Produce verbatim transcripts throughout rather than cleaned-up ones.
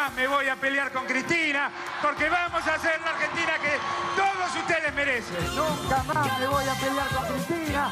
me voy a pelear con Cristina, porque vamos a hacer la Argentina que todos ustedes merecen. Nunca más me voy a pelear con Cristina.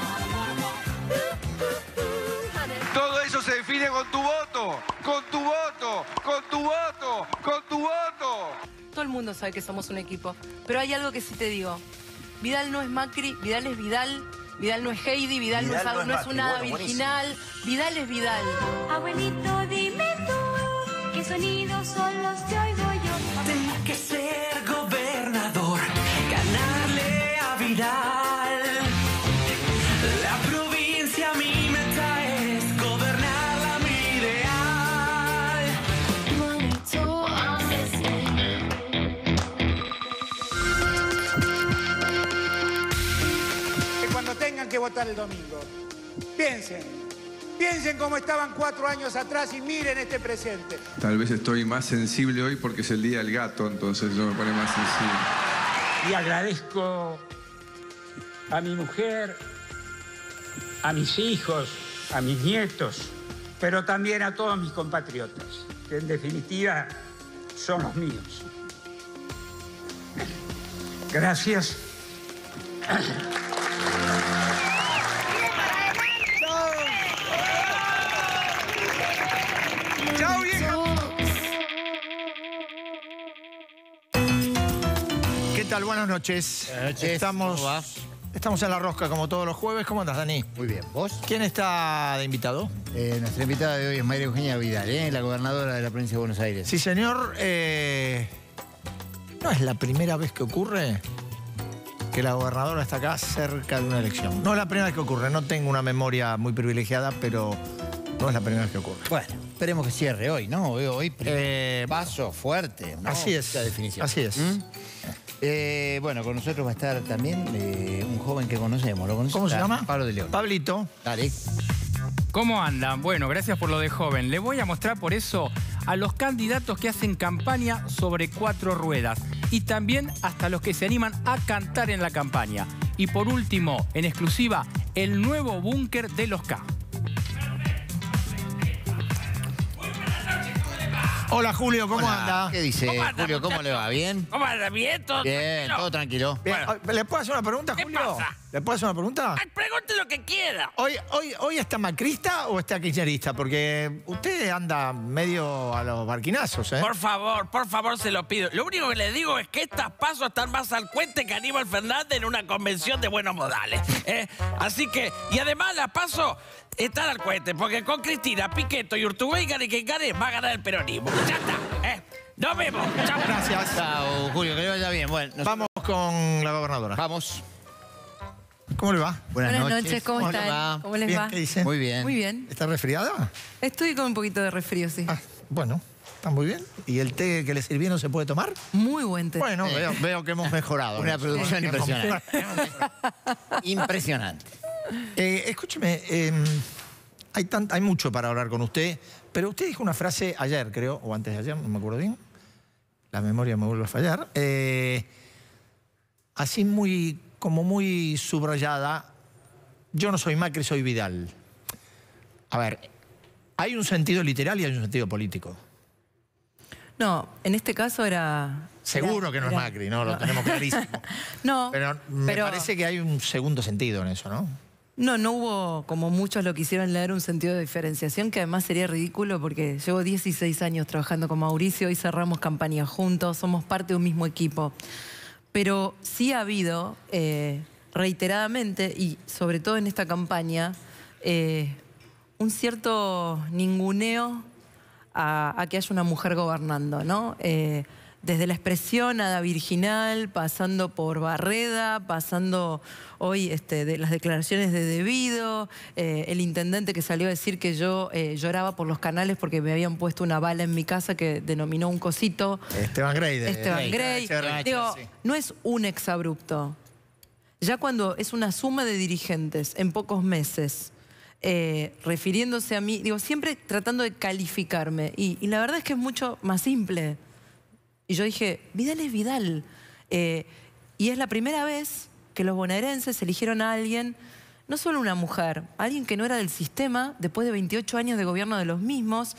Todo eso se define con tu voto, con tu voto, con tu voto, con tu voto. Todo el mundo sabe que somos un equipo, pero hay algo que sí te digo. Vidal no es Macri, Vidal es Vidal, Vidal no es Heidi, Vidal, Vidal no es, no es no es Macri, un hada bueno, virginal, buenísimo. Vidal es Vidal. Abuelito, dime tú, ¿qué sonidos son los que oigo yo? Tengo que ser gobernador, ganarle a Vidal. La provincia a mi meta es gobernarla a mi ideal. Que cuando tengan que votar el domingo, piensen, piensen cómo estaban cuatro años atrás y miren este presente. Tal vez estoy más sensible hoy porque es el día del gato, entonces eso me pone más sensible. Y agradezco a mi mujer, a mis hijos, a mis nietos, pero también a todos mis compatriotas, que en definitiva son los míos. Gracias. ¡Chao, vieja! ¿Qué tal? Buenas noches. Buenas noches. Estamos, ¿Cómo va? estamos en La Rosca como todos los jueves. ¿Cómo andas, Dani? Muy bien, ¿vos? ¿Quién está de invitado? Eh, nuestra invitada de hoy es María Eugenia Vidal, ¿eh? La gobernadora de la provincia de Buenos Aires. Sí, señor. Eh, ¿No es la primera vez que ocurre que la gobernadora está acá cerca de una elección? No es la primera vez que ocurre. No tengo una memoria muy privilegiada, pero no es la primera vez que ocurre. Bueno, esperemos que cierre hoy, ¿no? Hoy, hoy Eh, paso fuerte, ¿no? Así es. Esa definición. Así es. ¿Mm? Eh, bueno, con nosotros va a estar también eh, un joven que conocemos. ¿Lo conoces? ¿Cómo se Ah, llama? Pablo de León. Pablito. Dale. ¿Cómo andan? Bueno, gracias por lo de joven. Les voy a mostrar por eso a los candidatos que hacen campaña sobre cuatro ruedas y también hasta los que se animan a cantar en la campaña. Y por último, en exclusiva, el nuevo búnker de los K. Hola, Julio. ¿Cómo Hola, anda? ¿Qué dice, ¿Cómo anda, Julio? ¿Cómo muchacho? le va? ¿Bien? ¿Cómo anda? ¿Bien? ¿Todo Bien, tranquilo? todo tranquilo. Bien, Bueno. ¿le puedo hacer una pregunta, ¿Qué Julio? pasa? ¿Le puedo hacer una pregunta? Ay, pregunte lo que quiera. ¿Hoy, hoy, ¿Hoy está macrista o está kirchnerista? Porque usted anda medio a los barquinazos, ¿eh? Por favor, por favor, se lo pido. Lo único que le digo es que estas pasos están más al cuente que Aníbal Fernández en una convención de buenos modales. ¿eh? Así que, y además las pasos están al cuente, porque con Cristina, Piqueto y Urtubey, gane quien gane, va a ganar el peronismo. Ya está, ¿eh? Nos vemos. Chao. Gracias. Chao, Julio, que le vaya bien. Bueno, nos- Vamos con la gobernadora. Vamos. ¿Cómo le va? Buenas, Buenas noches, ¿cómo ¿Cómo le están? va? ¿Cómo les Bien, va? ¿qué dice? Muy bien. Muy bien. ¿Está resfriada? Estoy con un poquito de resfrío, sí. Ah, bueno, está muy bien. ¿Y el té que le sirvieron se puede tomar? Muy buen té. Bueno, Eh. veo, veo que hemos mejorado. Una ¿no? producción Sí. impresionante. Impresionante. Eh, escúcheme, eh, hay, tan- hay mucho para hablar con usted, pero usted dijo una frase ayer, creo, o antes de ayer, no me acuerdo bien. La memoria me vuelve a fallar. Eh, así muy, como muy subrayada, yo no soy Macri, soy Vidal. A ver, hay un sentido literal y hay un sentido político. No, en este caso era... Seguro era- que no es era- Macri, no, lo tenemos clarísimo. No, Pero me pero- parece que hay un segundo sentido en eso, ¿no? No, no hubo, como muchos lo quisieron leer, un sentido de diferenciación que además sería ridículo porque llevo dieciséis años trabajando con Mauricio y cerramos campaña juntos, somos parte de un mismo equipo. Pero sí ha habido, eh, reiteradamente, y sobre todo en esta campaña, eh, un cierto ninguneo a, a que haya una mujer gobernando, ¿no? Eh, desde la expresión hada virginal, pasando por Barreda, pasando hoy este, de las declaraciones de Devido, eh, el intendente que salió a decir que yo eh, lloraba por los canales porque me habían puesto una bala en mi casa que denominó un cosito. Esteban Grey. de- Esteban Grey. Esteban Digo, sí. no es un exabrupto. Ya cuando es una suma de dirigentes en pocos meses, eh, refiriéndose a mí, digo, siempre tratando de calificarme. Y, y la verdad es que es mucho más simple. Y yo dije, Vidal es Vidal. Eh, y es la primera vez que los bonaerenses eligieron a alguien, no solo una mujer, alguien que no era del sistema, después de veintiocho años de gobierno de los mismos,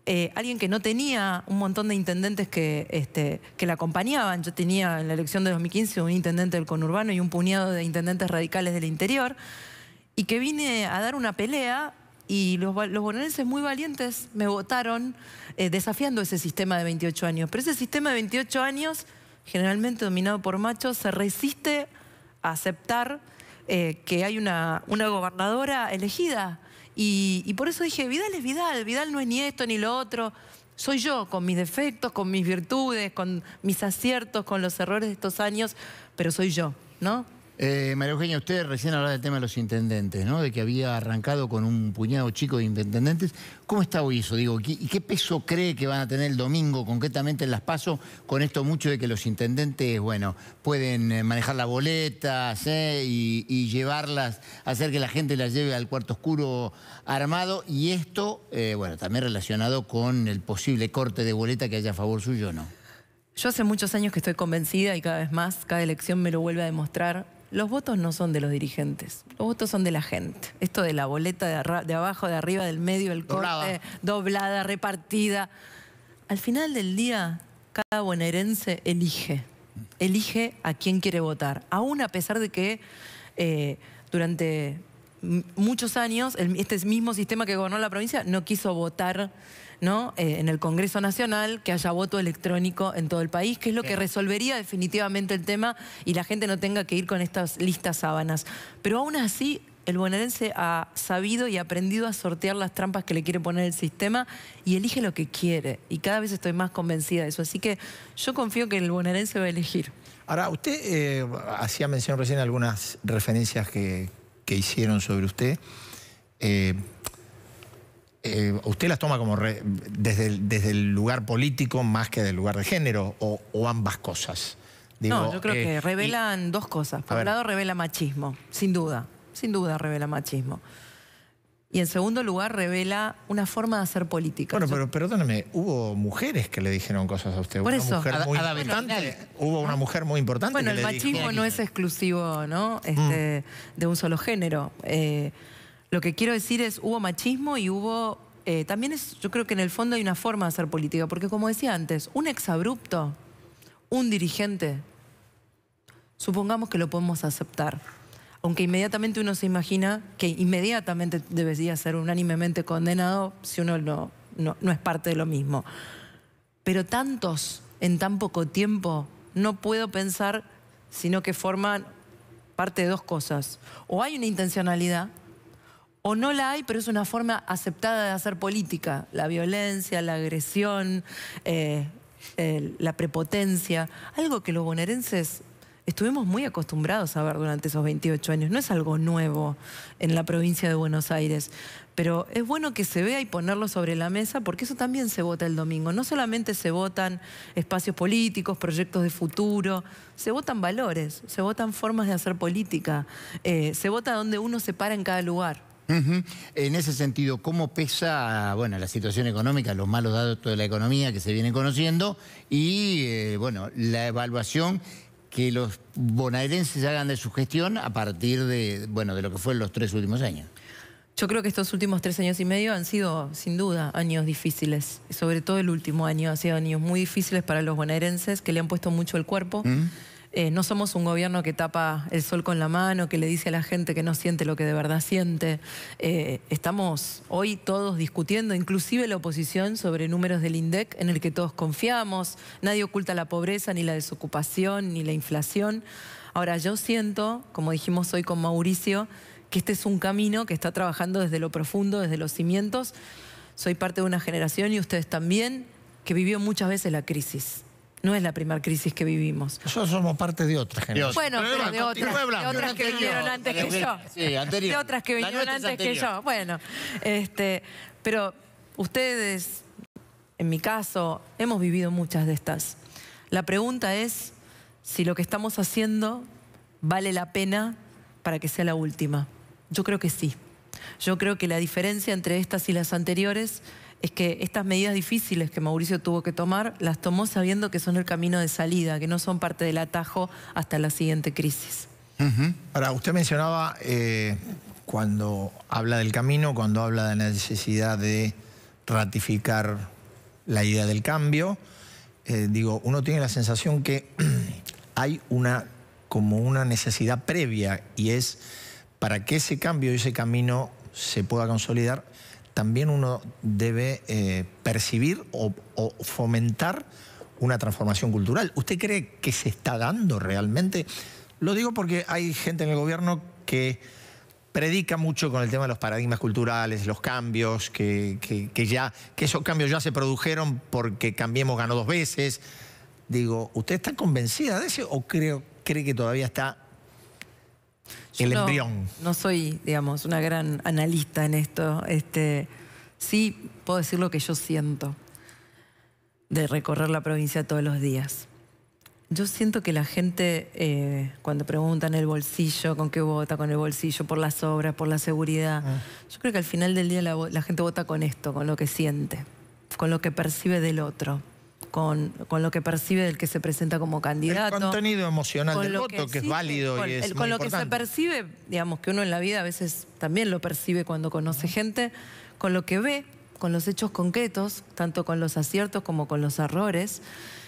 Eh, alguien que no tenía un montón de intendentes que, este, que la acompañaban. Yo tenía en la elección de dos mil quince un intendente del conurbano y un puñado de intendentes radicales del interior, y que vine a dar una pelea y los, los bonaerenses muy valientes me votaron eh, desafiando ese sistema de veintiocho años. Pero ese sistema de veintiocho años, generalmente dominado por machos, se resiste a aceptar eh, que hay una, una gobernadora elegida. Y, y por eso dije, Vidal es Vidal, Vidal no es ni esto ni lo otro. Soy yo, con mis defectos, con mis virtudes, con mis aciertos, con los errores de estos años, pero soy yo, ¿no? Eh, María Eugenia, usted recién hablaba del tema de los intendentes, ¿no? De que había arrancado con un puñado chico de intendentes. ¿Cómo está hoy eso? Digo, ¿y qué peso cree que van a tener el domingo, concretamente en las PASO, con esto mucho de que los intendentes, bueno, pueden manejar las boletas ¿eh? y, y llevarlas, hacer que la gente las lleve al cuarto oscuro armado? Y esto, eh, bueno, también relacionado con el posible corte de boleta que haya a favor suyo, ¿no? Yo hace muchos años que estoy convencida y cada vez más, cada elección me lo vuelve a demostrar. Los votos no son de los dirigentes, los votos son de la gente. Esto de la boleta de, de abajo, de arriba, del medio, el doblada. corte, doblada, repartida. Al final del día, cada bonaerense elige, elige a quién quiere votar. Aún a pesar de que eh, durante muchos años el, este mismo sistema que gobernó la provincia no quiso votar, ¿no? Eh, en el Congreso Nacional, que haya voto electrónico en todo el país, que es lo que resolvería definitivamente el tema y la gente no tenga que ir con estas listas sábanas. Pero aún así, el bonaerense ha sabido y aprendido a sortear las trampas que le quiere poner el sistema y elige lo que quiere. Y cada vez estoy más convencida de eso. Así que yo confío que el bonaerense va a elegir. Ahora, usted eh, hacía mención recién algunas referencias que, que hicieron sobre usted. Eh, Eh, ¿Usted las toma como re, desde, el, desde el lugar político más que del lugar de género o, o ambas cosas? Digo, no, yo creo eh, que revelan y, dos cosas. Por un lado revela machismo, sin duda, sin duda revela machismo. Y en segundo lugar revela una forma de hacer política. Bueno, yo, pero perdóneme, hubo mujeres que le dijeron cosas a usted. Por una eso. Mujer Ada, muy Ada importante. Bernal. Hubo una mujer muy importante bueno, que el le machismo dijo... no es exclusivo, ¿no? Este, mm. de un solo género. Eh, lo que quiero decir es, hubo machismo y hubo... Eh, también es, yo creo que en el fondo hay una forma de hacer política, porque como decía antes, un exabrupto, un dirigente, supongamos que lo podemos aceptar, aunque inmediatamente uno se imagina que inmediatamente debería ser unánimemente condenado si uno no, no, no es parte de lo mismo. Pero tantos en tan poco tiempo, no puedo pensar sino que forman parte de dos cosas. O hay una intencionalidad, o no la hay, pero es una forma aceptada de hacer política. La violencia, la agresión, eh, eh, la prepotencia. Algo que los bonaerenses estuvimos muy acostumbrados a ver durante esos veintiocho años. No es algo nuevo en la provincia de Buenos Aires. Pero es bueno que se vea y ponerlo sobre la mesa, porque eso también se vota el domingo. No solamente se votan espacios políticos, proyectos de futuro, se votan valores, se votan formas de hacer política, eh, se vota donde uno se para en cada lugar. Uh-huh. En ese sentido, ¿cómo pesa bueno, la situación económica, los malos datos de la economía que se vienen conociendo y eh, bueno, la evaluación que los bonaerenses hagan de su gestión a partir de, bueno, de lo que fue en los tres últimos años? Yo creo que estos últimos tres años y medio han sido, sin duda, años difíciles. Sobre todo el último año ha sido años muy difíciles para los bonaerenses, que le han puesto mucho el cuerpo. Uh-huh. Eh, no somos un gobierno que tapa el sol con la mano, que le dice a la gente que no siente lo que de verdad siente. Eh, estamos hoy todos discutiendo, inclusive la oposición, sobre números del INDEC en el que todos confiamos. Nadie oculta la pobreza, ni la desocupación, ni la inflación. Ahora, yo siento, como dijimos hoy con Mauricio, que este es un camino que está trabajando desde lo profundo, desde los cimientos. Soy parte de una generación, y ustedes también, que vivió muchas veces la crisis. No es la primera crisis que vivimos. Nosotros somos parte de otra generación. Bueno, pero de otras, de otras que vinieron antes que yo. Sí, anterior. De otras que vinieron antes que yo. Bueno, este, pero ustedes, en mi caso, hemos vivido muchas de estas. La pregunta es si lo que estamos haciendo vale la pena para que sea la última. Yo creo que sí. Yo creo que la diferencia entre estas y las anteriores es que estas medidas difíciles que Mauricio tuvo que tomar, las tomó sabiendo que son el camino de salida, que no son parte del atajo hasta la siguiente crisis. Uh-huh. Ahora, usted mencionaba, eh, cuando habla del camino, cuando habla de la necesidad de ratificar la idea del cambio. Eh, digo, uno tiene la sensación que hay una, como una necesidad previa, y es para que ese cambio y ese camino se pueda consolidar, también uno debe eh, percibir o, o fomentar una transformación cultural. ¿Usted cree que se está dando realmente? Lo digo porque hay gente en el gobierno que predica mucho con el tema de los paradigmas culturales, los cambios, que, que, que, ya, que esos cambios ya se produjeron porque Cambiemos ganó dos veces. Digo, ¿usted está convencida de eso o creo, cree que todavía está Yo el no, embrión? No soy, digamos, una gran analista en esto. Este, sí puedo decir lo que yo siento de recorrer la provincia todos los días. Yo siento que la gente, eh, cuando preguntan el bolsillo, con qué vota, con el bolsillo, por las obras, por la seguridad, ah. yo creo que al final del día la, la gente vota con esto, con lo que siente, con lo que percibe del otro, con, con lo que percibe del que se presenta como candidato. El contenido emocional del voto, que, que es sí, válido con, y es el, muy Con lo importante. que se percibe, digamos, que uno en la vida a veces también lo percibe cuando conoce gente, con lo que ve, con los hechos concretos, tanto con los aciertos como con los errores.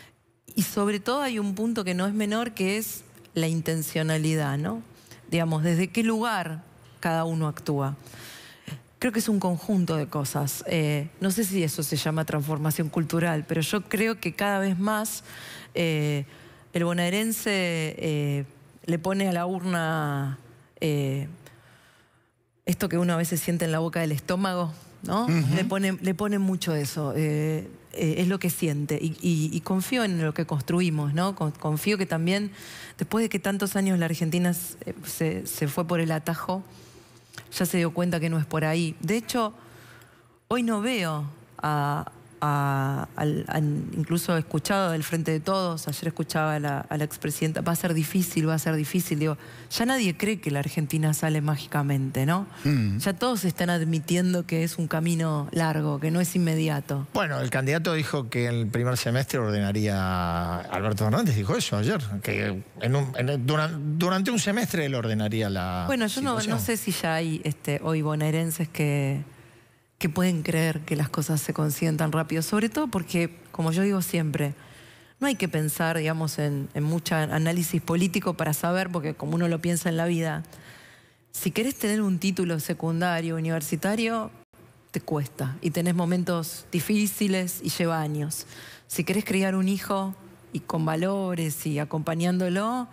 Y sobre todo hay un punto que no es menor, que es la intencionalidad, ¿no? Digamos, desde qué lugar cada uno actúa. Creo que es un conjunto de cosas. Eh, no sé si eso se llama transformación cultural, pero yo creo que cada vez más eh, el bonaerense eh, le pone a la urna eh, esto que uno a veces siente en la boca del estómago, ¿no? Uh-huh. Le pone, le pone mucho eso. Eh, eh, es lo que siente. Y, y, y confío en lo que construimos, ¿no? Confío que también, después de que tantos años la Argentina se, se fue por el atajo, ya se dio cuenta que no es por ahí. De hecho, hoy no veo a... A, a, a, incluso he escuchado del Frente de Todos, ayer escuchaba a la, a la expresidenta, va a ser difícil, va a ser difícil. Digo, ya nadie cree que la Argentina sale mágicamente, ¿no? Mm. Ya todos están admitiendo que es un camino largo, que no es inmediato. Bueno, el candidato dijo que en el primer semestre ordenaría, Alberto Fernández dijo eso ayer, que en un, en, durante, durante un semestre él ordenaría la Bueno, yo no, no sé si ya hay este, hoy bonaerenses que... que pueden creer que las cosas se consiguen tan rápido, sobre todo porque, como yo digo siempre, no hay que pensar, digamos, en, en mucho análisis político para saber, porque como uno lo piensa en la vida, si querés tener un título secundario, universitario, te cuesta y tenés momentos difíciles y lleva años. Si querés criar un hijo y con valores y acompañándolo,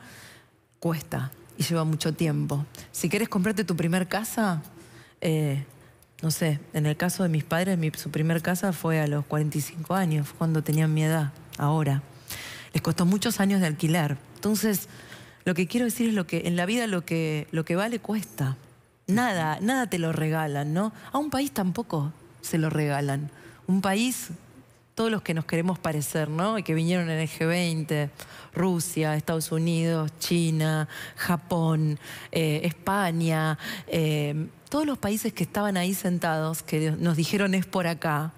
cuesta y lleva mucho tiempo. Si querés comprarte tu primer casa, eh, no sé, en el caso de mis padres, mi, su primer casa fue a los cuarenta y cinco años, cuando tenían mi edad, ahora. Les costó muchos años de alquilar. Entonces, lo que quiero decir es lo que en la vida lo que, lo que vale cuesta. Nada, nada te lo regalan, ¿no? A un país tampoco se lo regalan. Un país, todos los que nos queremos parecer, ¿no? Y que vinieron en el G veinte, Rusia, Estados Unidos, China, Japón, eh, España... Eh, todos los países que estaban ahí sentados, que nos dijeron es por acá,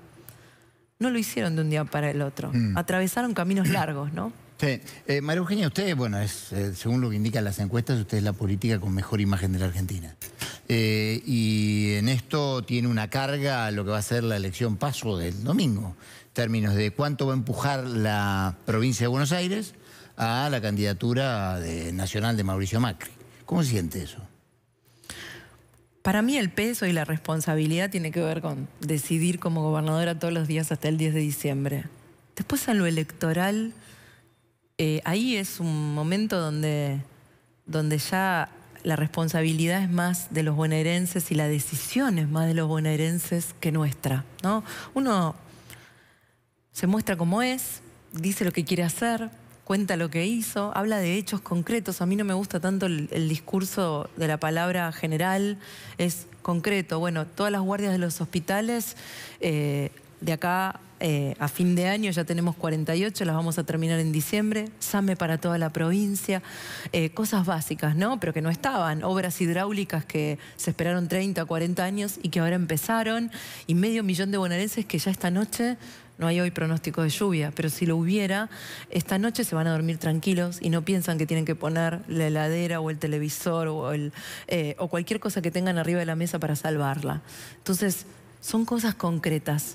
no lo hicieron de un día para el otro. Mm. Atravesaron caminos largos, ¿no? Sí. Eh, María Eugenia, usted, bueno, es, eh, según lo que indican las encuestas, usted es la política con mejor imagen de la Argentina. Eh, y en esto tiene una carga a lo que va a ser la elección paso del domingo, en términos de cuánto va a empujar la provincia de Buenos Aires a la candidatura de, nacional de Mauricio Macri. ¿Cómo se siente eso? Para mí el peso y la responsabilidad tiene que ver con decidir como gobernadora todos los días hasta el diez de diciembre. Después a lo electoral, eh, ahí es un momento donde, donde ya la responsabilidad es más de los bonaerenses y la decisión es más de los bonaerenses que nuestra, ¿no? Uno se muestra como es, dice lo que quiere hacer, cuenta lo que hizo, habla de hechos concretos. A mí no me gusta tanto el, el discurso de la palabra general, es concreto. Bueno, todas las guardias de los hospitales, eh, de acá eh, a fin de año ya tenemos cuarenta y ocho, las vamos a terminar en diciembre, SAME para toda la provincia, eh, cosas básicas, ¿no? Pero que no estaban, obras hidráulicas que se esperaron treinta, cuarenta años y que ahora empezaron, y medio millón de bonaerenses que ya esta noche... No hay hoy pronóstico de lluvia, pero si lo hubiera, esta noche se van a dormir tranquilos y no piensan que tienen que poner la heladera o el televisor o, el, eh, o cualquier cosa que tengan arriba de la mesa para salvarla. Entonces, son cosas concretas.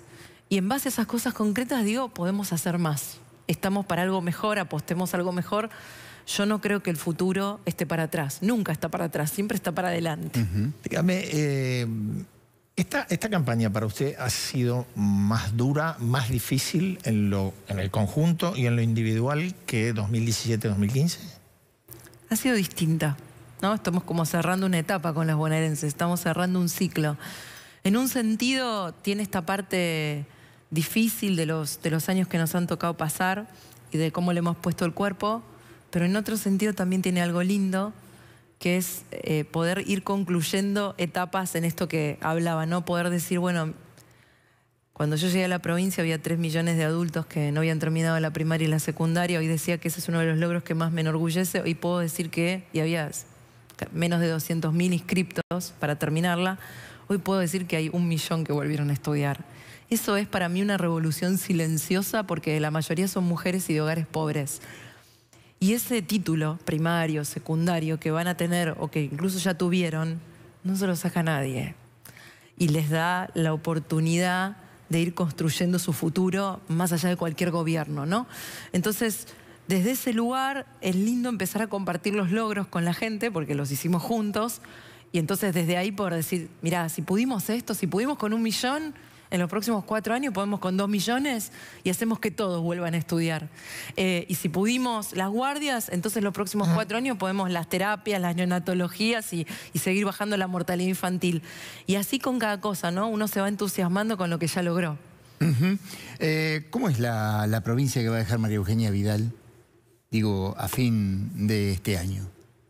Y en base a esas cosas concretas digo, podemos hacer más. Estamos para algo mejor, apostemos a algo mejor. Yo no creo que el futuro esté para atrás. Nunca está para atrás, siempre está para adelante. Uh-huh. Dígame, eh, esta, esta campaña para usted ha sido más dura, más difícil en, lo, en el conjunto y en lo individual que dos mil diecisiete dos mil quince. Ha sido distinta, ¿no? Estamos como cerrando una etapa con las bonaerenses, estamos cerrando un ciclo. En un sentido, tiene esta parte difícil de los, de los años que nos han tocado pasar y de cómo le hemos puesto el cuerpo, pero en otro sentido también tiene algo lindo, que es eh, poder ir concluyendo etapas en esto que hablaba, ¿no? Poder decir, bueno, cuando yo llegué a la provincia había tres millones de adultos que no habían terminado la primaria y la secundaria. Hoy decía que ese es uno de los logros que más me enorgullece. Hoy puedo decir que, y había menos de doscientos mil inscriptos para terminarla, hoy puedo decir que hay un millón que volvieron a estudiar. Eso es para mí una revolución silenciosa porque la mayoría son mujeres y de hogares pobres. Y ese título primario, secundario que van a tener o que incluso ya tuvieron, no se lo saca nadie. Y les da la oportunidad de ir construyendo su futuro más allá de cualquier gobierno, ¿no? Entonces, desde ese lugar es lindo empezar a compartir los logros con la gente porque los hicimos juntos y entonces desde ahí poder decir, mirá, si pudimos esto, si pudimos con un millón, en los próximos cuatro años podemos con dos millones y hacemos que todos vuelvan a estudiar. Eh, y si pudimos las guardias, entonces los próximos cuatro años podemos las terapias, las neonatologías y, y seguir bajando la mortalidad infantil. Y así con cada cosa, ¿no? Uno se va entusiasmando con lo que ya logró. Uh-huh. eh, ¿Cómo es la, la provincia que va a dejar María Eugenia Vidal, digo, a fin de este año?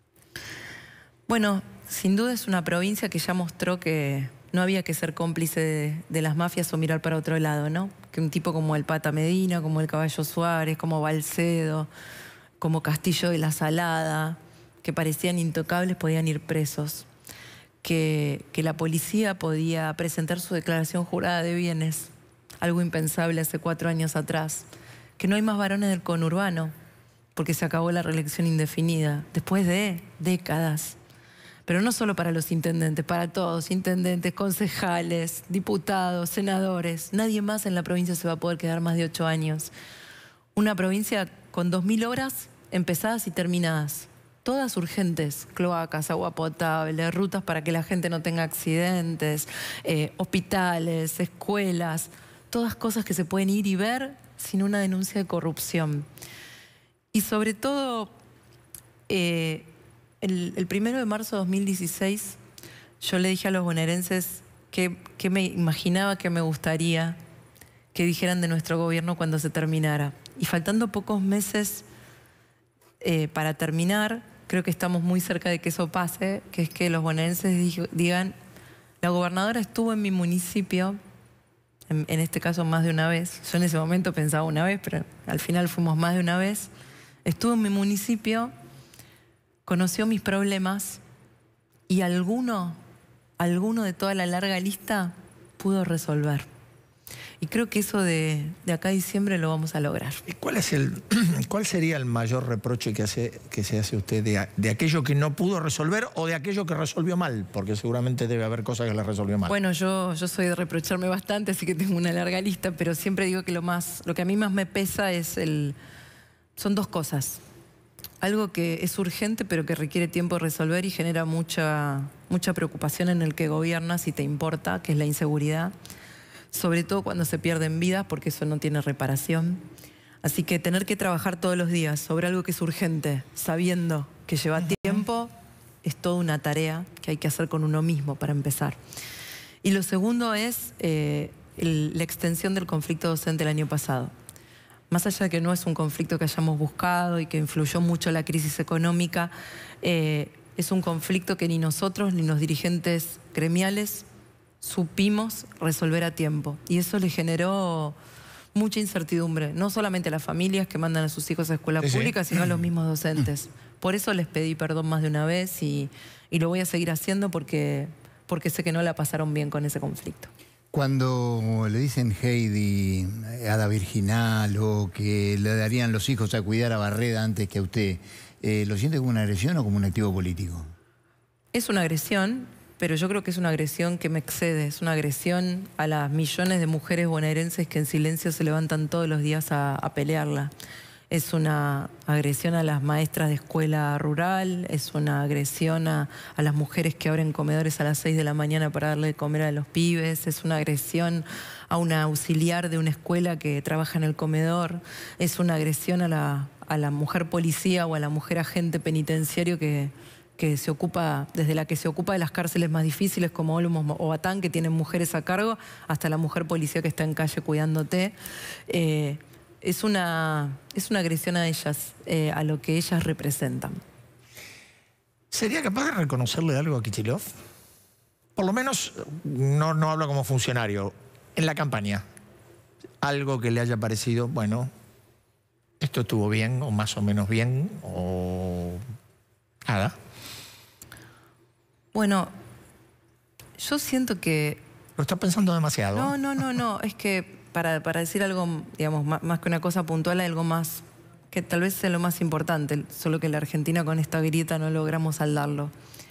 Bueno, sin duda es una provincia que ya mostró que no había que ser cómplice de, de las mafias o mirar para otro lado, ¿no? Que un tipo como el Pata Medina, como el Caballo Suárez, como Balcedo, como Castillo de la Salada, que parecían intocables, podían ir presos. Que, que la policía podía presentar su declaración jurada de bienes, algo impensable hace cuatro años atrás. Que no hay más varones del conurbano, porque se acabó la reelección indefinida, después de décadas. Pero no solo para los intendentes, para todos, intendentes, concejales, diputados, senadores. Nadie más en la provincia se va a poder quedar más de ocho años. Una provincia con dos mil obras empezadas y terminadas. Todas urgentes, cloacas, agua potable, rutas para que la gente no tenga accidentes, eh, hospitales, escuelas, todas cosas que se pueden ir y ver sin una denuncia de corrupción. Y sobre todo, eh, el, el primero de marzo de dos mil dieciséis, yo le dije a los bonaerenses que, que me imaginaba, que me gustaría que dijeran de nuestro gobierno cuando se terminara. Y faltando pocos meses eh, para terminar, creo que estamos muy cerca de que eso pase, que es que los bonaerenses digan, la gobernadora estuvo en mi municipio, en, en este caso más de una vez. Yo en ese momento pensaba una vez, pero al final fuimos más de una vez. Estuvo en mi municipio, conoció mis problemas y alguno, alguno de toda la larga lista pudo resolver. Y creo que eso de, de acá a diciembre lo vamos a lograr. ¿Y cuál es el, cuál sería el mayor reproche que, hace, que se hace usted de, de aquello que no pudo resolver o de aquello que resolvió mal? Porque seguramente debe haber cosas que le resolvió mal. Bueno, yo, yo soy de reprocharme bastante, así que tengo una larga lista, pero siempre digo que lo, más, lo que a mí más me pesa es el, son dos cosas. Algo que es urgente pero que requiere tiempo de resolver y genera mucha, mucha preocupación en el que gobierna, si te importa, que es la inseguridad. Sobre todo cuando se pierden vidas, porque eso no tiene reparación. Así que tener que trabajar todos los días sobre algo que es urgente, sabiendo que lleva tiempo, es toda una tarea que hay que hacer con uno mismo para empezar. Y lo segundo es eh, el, la extensión del conflicto docente el año pasado. Más allá de que no es un conflicto que hayamos buscado y que influyó mucho la crisis económica, eh, es un conflicto que ni nosotros ni los dirigentes gremiales supimos resolver a tiempo. Y eso le generó mucha incertidumbre, no solamente a las familias que mandan a sus hijos a escuelas sí, públicas, sí. sino a los mismos docentes. Por eso les pedí perdón más de una vez y, y lo voy a seguir haciendo porque, porque sé que no la pasaron bien con ese conflicto. Cuando le dicen Heidi, hada virginal, o que le darían los hijos a cuidar a Barreda antes que a usted, eh, ¿lo siente como una agresión o como un activo político? Es una agresión. pero yo creo que es una agresión que me excede, es una agresión a las millones de mujeres bonaerenses que en silencio se levantan todos los días a, a pelearla. Es una agresión a las maestras de escuela rural, es una agresión a, a las mujeres que abren comedores a las seis de la mañana para darle de comer a los pibes, es una agresión a una auxiliar de una escuela que trabaja en el comedor, es una agresión a la, a la mujer policía o a la mujer agente penitenciario que, que se ocupa, desde la que se ocupa de las cárceles más difíciles como Olmos o Batán, que tienen mujeres a cargo, hasta la mujer policía que está en calle cuidándote. Eh, Es una, es una agresión a ellas, eh, a lo que ellas representan. ¿Sería capaz de reconocerle algo a Kicillof? Por lo menos, no, no hablo como funcionario, en la campaña. Algo que le haya parecido, bueno, esto estuvo bien, o más o menos bien, o nada. Bueno, yo siento que... Lo está pensando demasiado. No, no, no, no, es que... Para, para decir algo, digamos, más, más que una cosa puntual, algo más, que tal vez sea lo más importante, solo que la Argentina con esta grieta no logramos saldarlo.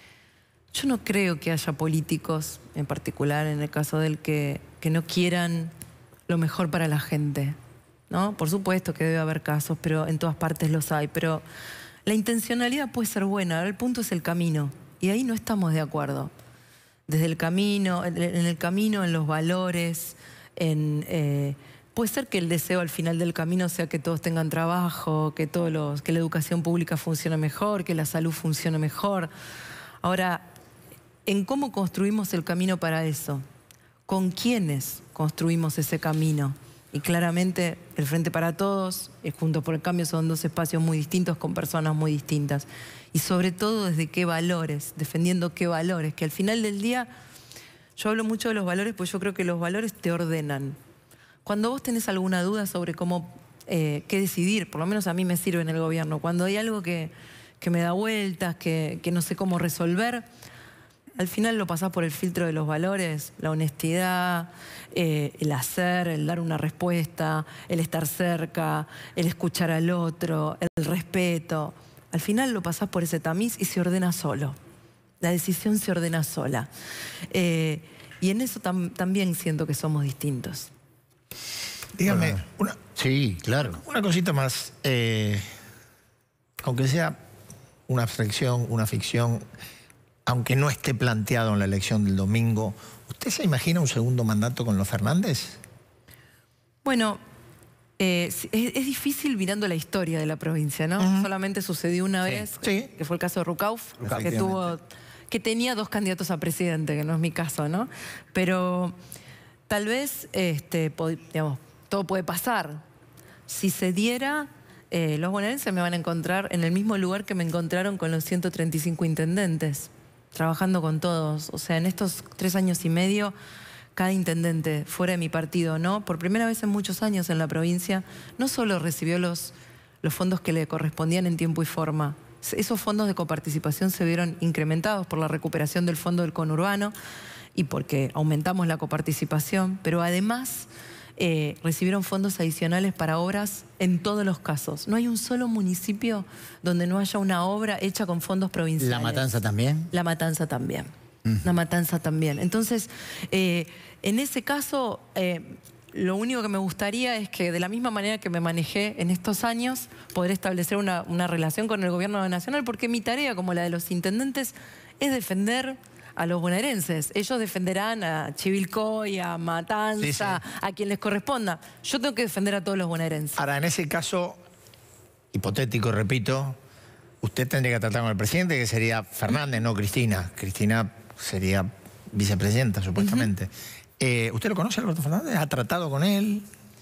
Yo no creo que haya políticos, en particular en el caso del que, que no quieran lo mejor para la gente, ¿no? Por supuesto que debe haber casos, pero en todas partes los hay, pero la intencionalidad puede ser buena, ahora el punto es el camino, y ahí no estamos de acuerdo. Desde el camino, en el camino, en los valores... En, eh, puede ser que el deseo al final del camino sea que todos tengan trabajo, que, todos los, que la educación pública funcione mejor, que la salud funcione mejor. Ahora, en cómo construimos el camino para eso, con quiénes construimos ese camino. Y claramente el Frente para Todos y Juntos por el Cambio son dos espacios muy distintos con personas muy distintas. Y sobre todo desde qué valores, defendiendo qué valores, que al final del día... Yo hablo mucho de los valores, pues yo creo que los valores te ordenan. Cuando vos tenés alguna duda sobre cómo, eh, qué decidir, por lo menos a mí me sirve en el gobierno, cuando hay algo que, que me da vueltas, que, que no sé cómo resolver, al final lo pasás por el filtro de los valores, la honestidad, eh, el hacer, el dar una respuesta, el estar cerca, el escuchar al otro, el respeto. Al final lo pasás por ese tamiz y se ordena solo. La decisión se ordena sola. Eh, y en eso tam también siento que somos distintos. Dígame, Bueno, una, sí, claro. una cosita más. Eh, aunque sea una abstracción, una ficción, aunque no esté planteado en la elección del domingo, ¿usted se imagina un segundo mandato con los Fernández? Bueno, eh, es, es difícil mirando la historia de la provincia, ¿no? Uh-huh. Solamente sucedió una sí. vez, sí. que fue el caso de Rucauf, que tuvo... que tenía dos candidatos a presidente, que no es mi caso, ¿no? Pero tal vez, este, digamos, todo puede pasar. Si se diera, eh, los bonaerenses me van a encontrar en el mismo lugar que me encontraron con los ciento treinta y cinco intendentes, trabajando con todos. O sea, en estos tres años y medio, cada intendente, fuera de mi partido, ¿no? Por primera vez en muchos años en la provincia, no solo recibió los, los fondos que le correspondían en tiempo y forma. Esos fondos de coparticipación se vieron incrementados por la recuperación del fondo del conurbano y porque aumentamos la coparticipación, pero además eh, recibieron fondos adicionales para obras en todos los casos. No hay un solo municipio donde no haya una obra hecha con fondos provinciales. ¿La Matanza también? La Matanza también. Uh-huh. La Matanza también. Entonces, eh, en ese caso... Eh, Lo único que me gustaría es que de la misma manera que me manejé en estos años, poder establecer una, una relación con el gobierno nacional, porque mi tarea, como la de los intendentes, es defender a los bonaerenses. Ellos defenderán a Chivilcoy, a Matanza, sí, sí. a quien les corresponda. Yo tengo que defender a todos los bonaerenses. Ahora, en ese caso, hipotético, repito, usted tendría que tratar con el presidente, que sería Fernández, no Cristina. Cristina sería vicepresidenta, supuestamente. Uh-huh. Eh, ¿Usted lo conoce, Alberto Fernández? ¿Ha tratado con él?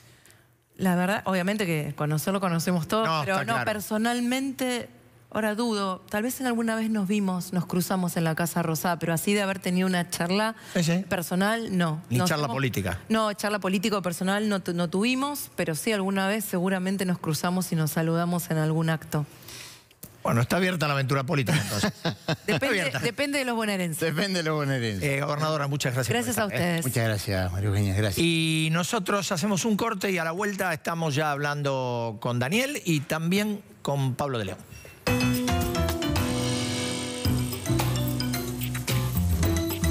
La verdad, obviamente que conocerlo conocemos todos, no, pero no, claro. Personalmente, ahora dudo, tal vez en alguna vez nos vimos, nos cruzamos en la Casa Rosada, pero así de haber tenido una charla sí, sí. personal, no. Ni nos charla hemos, política. No, charla político-personal no, no tuvimos, pero sí alguna vez seguramente nos cruzamos y nos saludamos en algún acto. Bueno, está abierta la aventura política, entonces. Depende, depende de los bonaerenses. Depende de los bonaerenses. Eh, gobernadora, muchas gracias. Gracias a ustedes. Eh. Muchas gracias, María Eugenia, gracias. Y nosotros hacemos un corte y a la vuelta estamos ya hablando con Daniel y también con Pablo de León.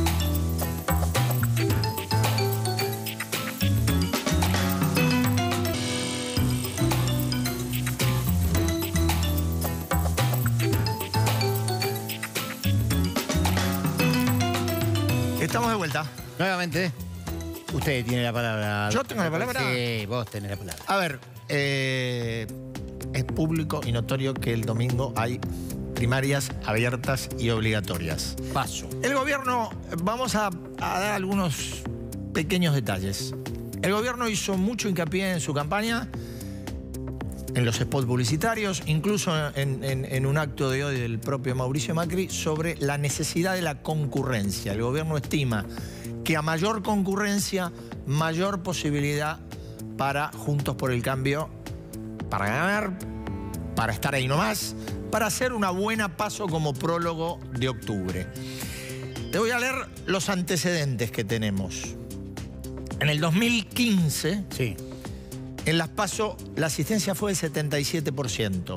Estamos de vuelta. Nuevamente, usted tiene la palabra. ¿Yo tengo la palabra? Sí, vos tenés la palabra. A ver, eh, es público y notorio que el domingo hay primarias abiertas y obligatorias. Paso. El gobierno, vamos a, a dar algunos pequeños detalles. El gobierno hizo mucho hincapié en su campaña, en los spots publicitarios, incluso en, en, en un acto de hoy del propio Mauricio Macri, sobre la necesidad de la concurrencia. El gobierno estima que a mayor concurrencia, mayor posibilidad para Juntos por el Cambio, para ganar, para estar ahí nomás, para hacer una buena paso como prólogo de octubre. Te voy a leer los antecedentes que tenemos. En el dos mil quince... Sí. En las PASO la asistencia fue del setenta y siete por ciento.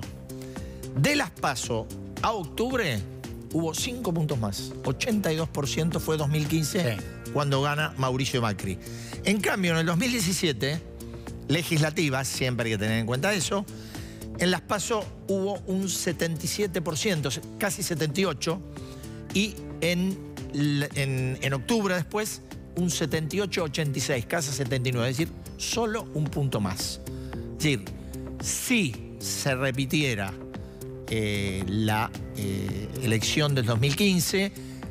De las PASO a octubre hubo cinco puntos más. ochenta y dos por ciento fue dos mil quince, sí, cuando gana Mauricio Macri. En cambio, en el dos mil diecisiete, legislativas, siempre hay que tener en cuenta eso, en las PASO hubo un setenta y siete por ciento, casi setenta y ocho por ciento, y en, en, en octubre después un setenta y ocho ochenta y seis, casi setenta y nueve, es decir, solo un punto más. Es decir, si se repitiera eh, la eh, elección del dos mil quince,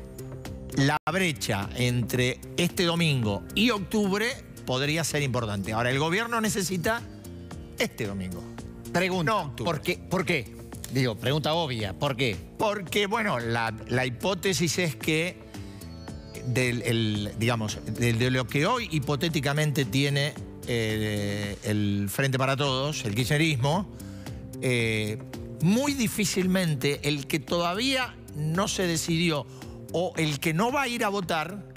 la brecha entre este domingo y octubre podría ser importante. Ahora, el gobierno necesita este domingo. Pregunta, no octubre. ¿por qué? ¿Por qué? Digo, pregunta obvia, ¿por qué? Porque, bueno, la, la hipótesis es que Del, el, digamos, de, de lo que hoy hipotéticamente tiene eh, el Frente para Todos, el kirchnerismo, eh, muy difícilmente el que todavía no se decidió o el que no va a ir a votar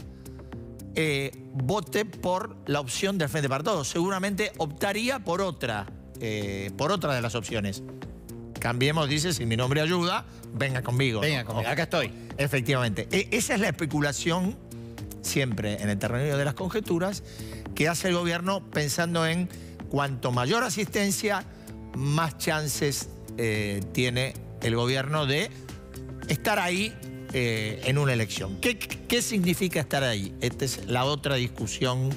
eh, vote por la opción del Frente para Todos. Seguramente optaría por otra, eh, por otra de las opciones. Cambiemos, dice, si mi nombre ayuda, venga conmigo. Venga conmigo, acá estoy. Efectivamente. E esa es la especulación, siempre en el terreno de las conjeturas, que hace el gobierno pensando en cuanto mayor asistencia, más chances eh, tiene el gobierno de estar ahí eh, en una elección. ¿Qué, ¿Qué significa estar ahí? Esta es la otra discusión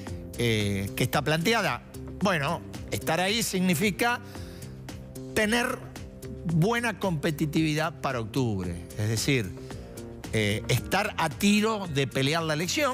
eh, que está planteada. Bueno, estar ahí significa tener buena competitividad para octubre. Es decir, eh, estar a tiro de pelear la elección,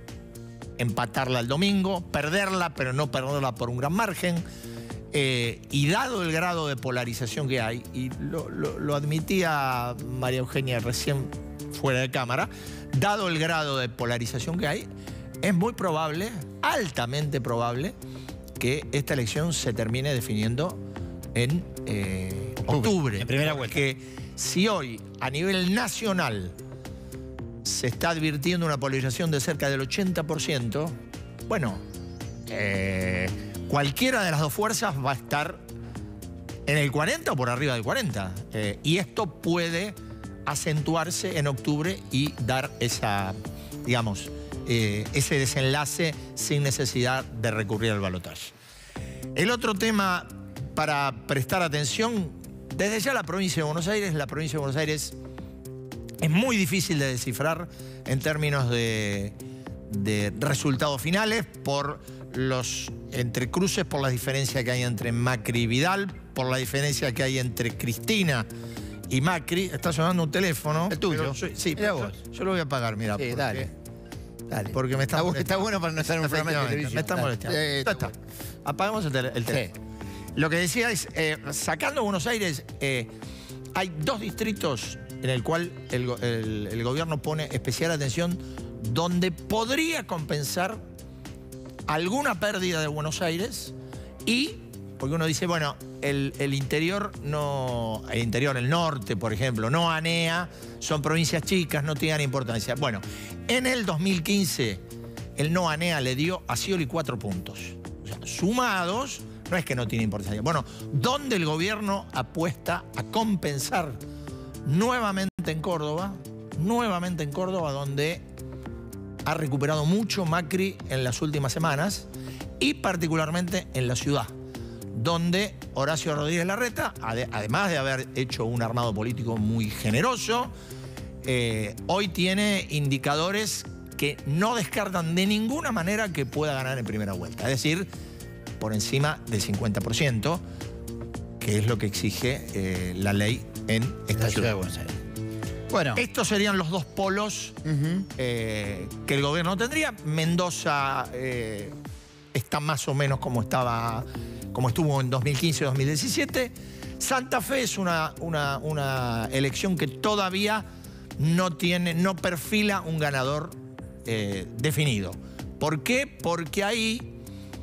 empatarla el domingo, perderla, pero no perderla por un gran margen. Eh, y dado el grado de polarización que hay, y lo, lo, lo admitía María Eugenia recién fuera de cámara, dado el grado de polarización que hay, es muy probable, altamente probable, que esta elección se termine definiendo en eh, octubre. En primera vuelta. Que si hoy, a nivel nacional, se está advirtiendo una polarización de cerca del ochenta por ciento, bueno, eh, cualquiera de las dos fuerzas va a estar en el cuarenta o por arriba del cuarenta. Eh, y esto puede acentuarse en octubre y dar esa, digamos, eh, ese desenlace sin necesidad de recurrir al balotaje. El otro tema para prestar atención, desde ya la provincia de Buenos Aires, la provincia de Buenos Aires es muy difícil de descifrar en términos de, de resultados finales por los entrecruces, por la diferencia que hay entre Macri y Vidal, por la diferencia que hay entre Cristina y Macri. Está sonando un teléfono. El tuyo. Yo, sí, pero vos. Yo, yo lo voy a apagar, mira. Sí, dale. Dale. Porque me está, está, está bueno para no estar en un programa de televisión. Me está molestando. Eh, está, está. Apagamos el, tele, el teléfono. Sí. Lo que decía es, eh, sacando Buenos Aires, eh, hay dos distritos en el cual el, el, el gobierno pone especial atención, donde podría compensar alguna pérdida de Buenos Aires y, porque uno dice, bueno, el, el interior no, el interior, el norte, por ejemplo, no ANEA, son provincias chicas, no tienen importancia. Bueno, en el dos mil quince, el no ANEA le dio a Scioli cuatro puntos. O sea, sumados, no es que no tiene importancia. Bueno, ¿dónde el gobierno apuesta a compensar? Nuevamente en Córdoba, nuevamente en Córdoba, donde ha recuperado mucho Macri en las últimas semanas, y particularmente en la ciudad, donde Horacio Rodríguez Larreta, además de haber hecho un armado político muy generoso, eh, hoy tiene indicadores que no descartan de ninguna manera que pueda ganar en primera vuelta. Es decir, por encima del cincuenta por ciento, que es lo que exige eh, la ley en esta ciudad de Buenos Aires. Bueno, estos serían los dos polos uh-huh. eh, que el gobierno tendría. Mendoza eh, está más o menos como estaba, como estuvo en dos mil quince dos mil diecisiete. Santa Fe es una, una, una elección que todavía no tiene, no perfila un ganador eh, definido. ¿Por qué? Porque ahí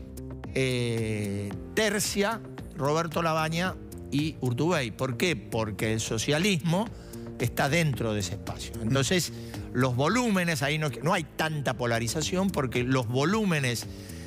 eh, tercia Roberto Labaña y Urtubey. ¿Por qué? Porque el socialismo está dentro de ese espacio. Entonces, los volúmenes, ahí no, no hay tanta polarización porque los volúmenes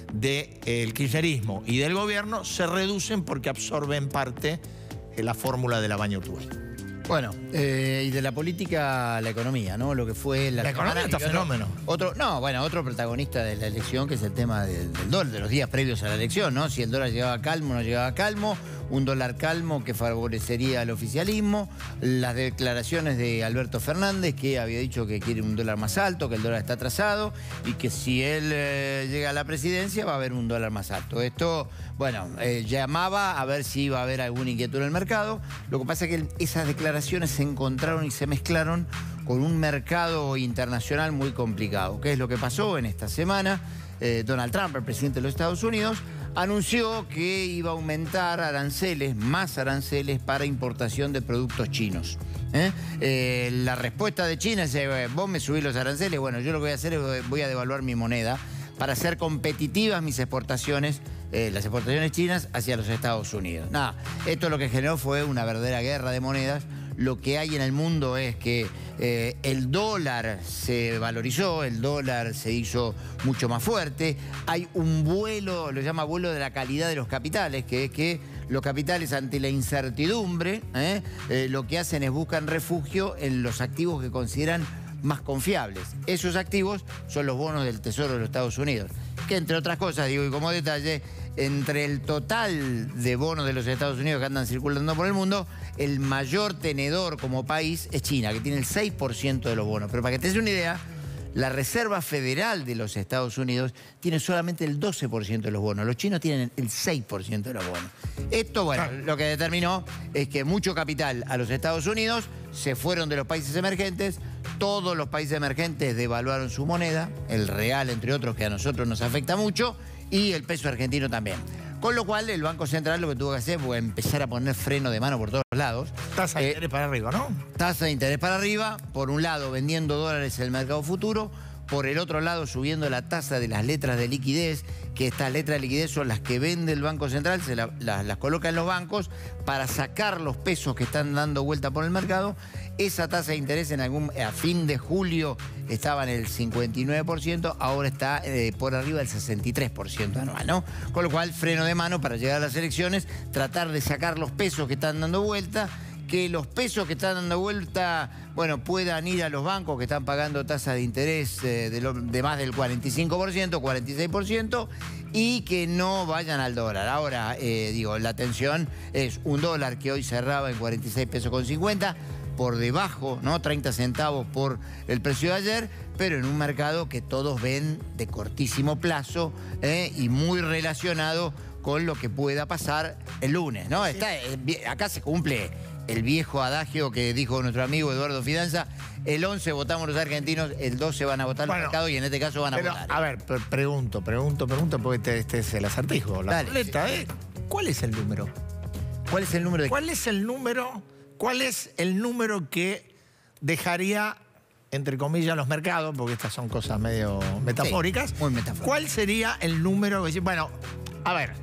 del kirchnerismo y del gobierno se reducen porque absorben parte de la fórmula de Labaña Urtubey. Bueno, eh, y de la política a la economía, ¿no? Lo que fue la, la economía está fenómeno. Otro, no, bueno, otro protagonista de la elección que es el tema del, del dólar, de los días previos a la elección, ¿no? Si el dólar llegaba calmo o no llegaba calmo, un dólar calmo que favorecería al oficialismo, las declaraciones de Alberto Fernández que había dicho que quiere un dólar más alto, que el dólar está atrasado y que si él eh, llega a la presidencia va a haber un dólar más alto. Esto, bueno, eh, llamaba a ver si iba a haber alguna inquietud en el mercado. Lo que pasa es que esas declaraciones se encontraron y se mezclaron con un mercado internacional muy complicado. ¿Qué es lo que pasó en esta semana? Eh, Donald Trump, el presidente de los Estados Unidos, anunció que iba a aumentar aranceles, más aranceles para importación de productos chinos. ¿Eh? Eh, la respuesta de China es, eh, vos me subís los aranceles, bueno, yo lo que voy a hacer es voy a devaluar mi moneda para hacer competitivas mis exportaciones, eh, las exportaciones chinas hacia los Estados Unidos. Nada, esto lo que generó fue una verdadera guerra de monedas. Lo que hay en el mundo es que eh, el dólar se valorizó, el dólar se hizo mucho más fuerte. Hay un vuelo, lo llama vuelo de la calidad de los capitales, que es que los capitales ante la incertidumbre eh, eh, lo que hacen es buscan refugio en los activos que consideran más confiables. Esos activos son los bonos del Tesoro de los Estados Unidos, que entre otras cosas, digo, y como detalle, entre el total de bonos de los Estados Unidos que andan circulando por el mundo, el mayor tenedor como país es China, que tiene el seis por ciento de los bonos. Pero para que te des una idea, la Reserva Federal de los Estados Unidos tiene solamente el doce por ciento de los bonos. Los chinos tienen el seis por ciento de los bonos. Esto, bueno, lo que determinó es que mucho capital a los Estados Unidos se fueron de los países emergentes. Todos los países emergentes devaluaron su moneda, el real, entre otros, que a nosotros nos afecta mucho, y el peso argentino también. Con lo cual, el Banco Central lo que tuvo que hacer fue empezar a poner freno de mano por todos lados. Tasa de eh, interés para arriba, ¿no? Tasa de interés para arriba, por un lado vendiendo dólares en el mercado futuro, por el otro lado subiendo la tasa de las letras de liquidez, que estas letras de liquidez son las que vende el Banco Central, se la, la, las coloca en los bancos para sacar los pesos que están dando vuelta por el mercado. Esa tasa de interés en algún, a fin de julio estaba en el cincuenta y nueve por ciento, ahora está eh, por arriba del sesenta y tres por ciento anual, ¿no? Con lo cual, freno de mano para llegar a las elecciones, tratar de sacar los pesos que están dando vuelta, que los pesos que están dando vuelta, bueno, puedan ir a los bancos que están pagando tasas de interés eh, de, lo, de más del cuarenta y cinco por ciento, cuarenta y seis por ciento, y que no vayan al dólar. Ahora, eh, digo, la atención es un dólar que hoy cerraba en cuarenta y seis pesos con cincuenta, por debajo, ¿no? treinta centavos por el precio de ayer, pero en un mercado que todos ven de cortísimo plazo eh, y muy relacionado con lo que pueda pasar el lunes, ¿no? Está, acá se cumple el viejo adagio que dijo nuestro amigo Eduardo Fidanza: el once votamos los argentinos, el doce van a votar bueno, el mercado y en este caso van a pero, votar. A ver, pregunto, pregunto, pregunto, porque este, este es el acertijo. La boleta, ¿eh? ¿Cuál es el número? ¿Cuál es el número de ¿Cuál es el número? ¿Cuál es el número que dejaría, entre comillas, los mercados? Porque estas son cosas medio metafóricas. Sí, muy metafóricas. ¿Cuál sería el número que... Bueno, a ver,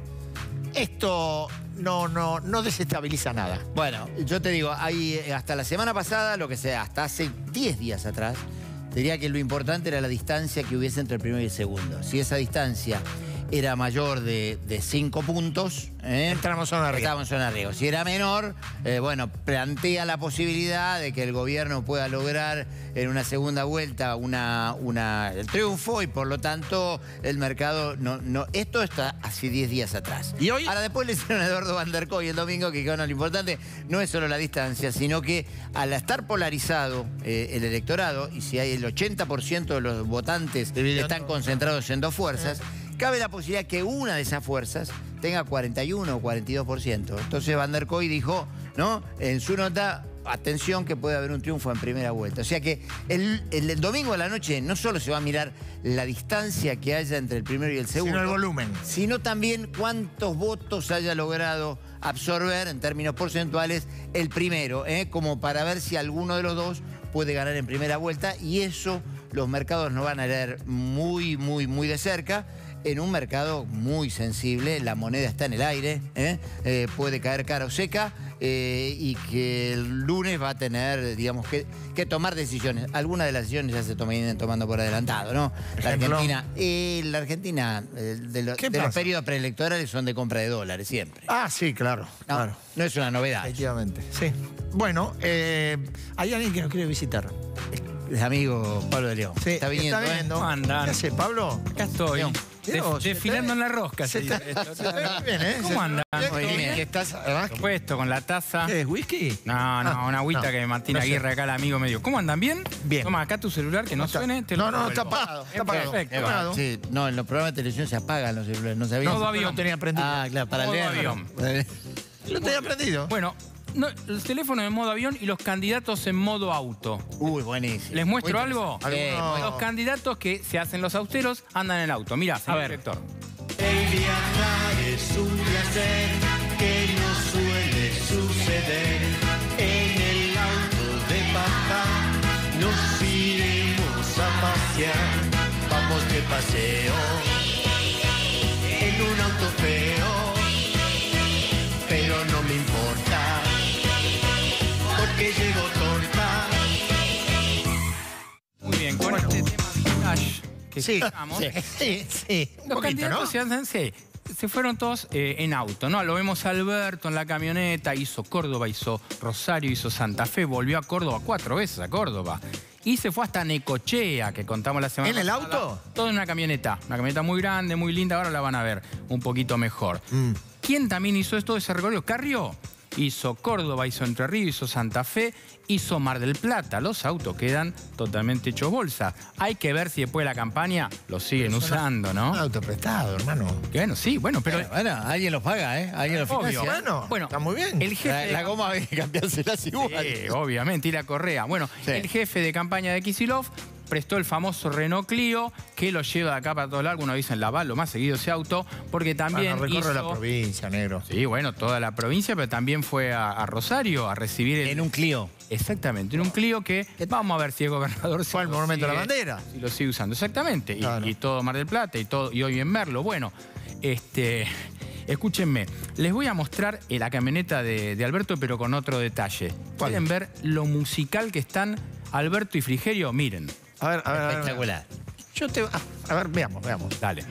esto no, no, no desestabiliza nada. Bueno, yo te digo, hay, hasta la semana pasada, lo que sea, hasta hace diez días atrás, diría que lo importante era la distancia que hubiese entre el primero y el segundo. Si esa distancia era mayor de, de cinco puntos, ¿eh? Entramos en zona de riesgo. Estábamos en zona de riesgo. Si era menor, eh, bueno, plantea la posibilidad de que el gobierno pueda lograr en una segunda vuelta una, una, el triunfo y por lo tanto el mercado no... no esto está hace diez días atrás. ¿Y hoy? Ahora después le hicieron a Eduardo Van der Kooi el domingo que bueno, lo importante no es solo la distancia, sino que al estar polarizado eh, el electorado y si hay el ochenta por ciento de los votantes Dividiendo. están concentrados en dos fuerzas, cabe la posibilidad que una de esas fuerzas tenga cuarenta y uno o cuarenta y dos por ciento. Entonces Van der Kooi dijo, ¿no? En su nota, atención que puede haber un triunfo en primera vuelta. O sea que el, el, el domingo a la noche no solo se va a mirar la distancia que haya entre el primero y el segundo, Sino el volumen. sino también cuántos votos haya logrado absorber en términos porcentuales el primero, ¿eh? Como para ver si alguno de los dos puede ganar en primera vuelta y eso los mercados no van a leer muy, muy, muy de cerca. En un mercado muy sensible, la moneda está en el aire, ¿eh? Eh, puede caer cara o seca eh, y que el lunes va a tener, digamos, que, que tomar decisiones. Algunas de las decisiones ya se vienen tomando por adelantado, ¿no? La ¿Ejemplo? Argentina, eh, la Argentina eh, de, lo- ¿Qué de los pasa? periodos preelectorales son de compra de dólares siempre. Ah, sí, claro. No, claro. no es una novedad. Efectivamente, sí. Bueno, eh, hay alguien que nos quiere visitar. Es amigo Pablo de León. Sí, está viniendo, está ¿eh? viniendo. ¿Cómo andan? ¿Qué hace, Pablo? Acá estoy. León. Def- Dios, se desfilando está- en la rosca. se se está- dice esto. se está bien, ¿eh? ¿Cómo Se- andan? Muy bien. ¿Qué estás? además, Por supuesto, con la taza. ¿Qué es, whisky? No, no, Ah, una agüita no. que Martín No sé. Aguirre, acá el amigo me dio. ¿Cómo andan? ¿Bien? Bien. Toma acá tu celular que no, está- suene. Te No, lo no, está devuelvo. apagado, está Es apagado. perfecto. Está apagado. Sí, no, en los programas de televisión se apagan los celulares, no sabía. Modo No avión. tenía prendido. Ah, claro, para Modo leer. avión. Lo tenía prendido. Bueno, no, el teléfono en modo avión y los candidatos en modo auto. Uy, buenísimo. ¿Les muestro Muy algo? interesante. Alguno- Sí, Los candidatos que se hacen los austeros andan en el auto. Mirá, señor director. El viajar es un placer que no suele suceder. En el auto de papá nos iremos a pasear. Vamos de paseo en un auto feo, pero no me importa porque llevo torta. Muy bien, con este tema vintage que Sí, escuchamos, sí, sí, sí. Un los poquito, candidatos ¿no? se hacen, sí, se fueron todos eh, en auto, ¿no? Lo vemos a Alberto en la camioneta, hizo Córdoba, hizo Rosario, hizo Santa Fe, volvió a Córdoba cuatro veces a Córdoba. Y se fue hasta Necochea, que contamos la semana ¿En el pasada. auto? Todo en una camioneta. Una camioneta muy grande, muy linda, ahora la van a ver un poquito mejor. Mm. ¿Quién también hizo esto, ese recorrido? Carrió. Hizo Córdoba, hizo Entre Ríos, hizo Santa Fe, hizo Mar del Plata. Los autos quedan totalmente hechos bolsa. Hay que ver si después de la campaña los siguen usando, ¿no? Un auto prestado, hermano. Que bueno, sí, bueno, pero... Bueno, bueno, alguien los paga, ¿eh? Alguien los Obvio. financia. Bueno, Bueno, está muy bien. El jefe La, de la goma había que cambiárselas igual. Sí, obviamente, y la correa. Bueno, Sí. el jefe de campaña de Kicillof prestó el famoso Renault Clio, que lo lleva de acá para todo lado. Algunos dicen Laval, lo más seguido ese auto, porque también Bueno, recorre hizo... la provincia, negro. Sí, bueno, toda la provincia, pero también fue a, a Rosario a recibir el... En un Clio. Exactamente, en un Clio que vamos a ver si el gobernador Fue al lo Monumento a la sigue- Bandera. si lo sigue usando. Exactamente, y, Claro. y todo Mar del Plata y todo y hoy en Merlo. Bueno, este, escúchenme, les voy a mostrar eh, la camioneta de, de Alberto, pero con otro detalle. ¿Cuál? ¿Quieren ver lo musical que están Alberto y Frigerio? Miren, A ver, a ver, a ver. Espectacular. Yo te... ah, a ver, veamos, veamos. dale.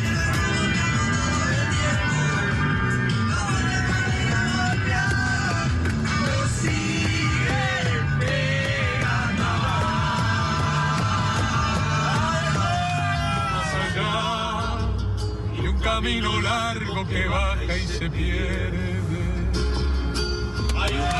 Y un camino largo que baja y se pierde. Hay un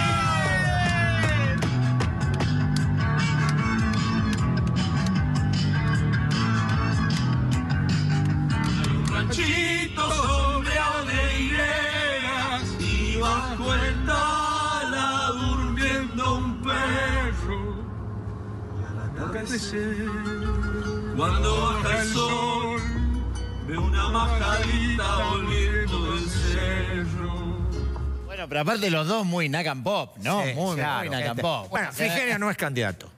ranchito sombreado de higueras y bajo el tala durmiendo un perro. Y al atardecer, cuando baja el sol, veo una majadita volviendo del cerro. Bueno, pero aparte los dos muy Nacan Pop, ¿no? Sí, muy, claro. muy Nacan Pop. Bueno, Frigerio no es candidato.